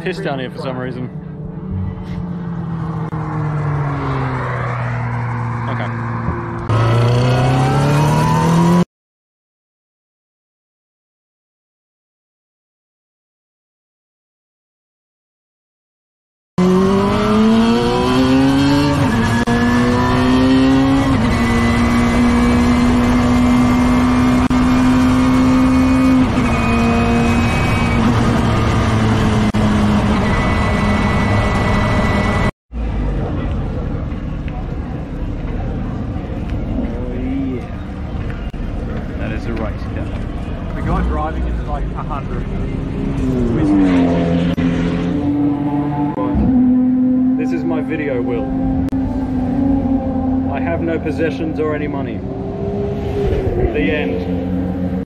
piss down here for some reason. Okay. The guy driving is like 100. This is my video, Will. I have no possessions or any money. The end.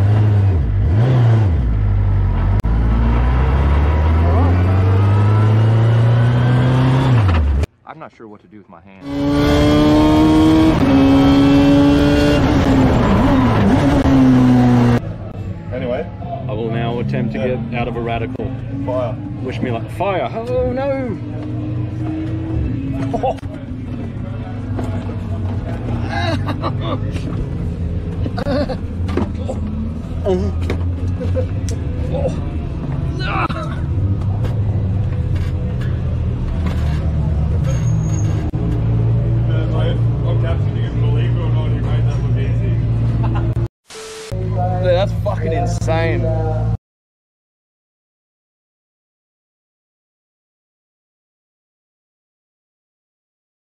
I'm not sure what to do with my hands. Anyway, I will now attempt to get out of a radical. fire. Wish me luck. Fire! Oh no! Oh.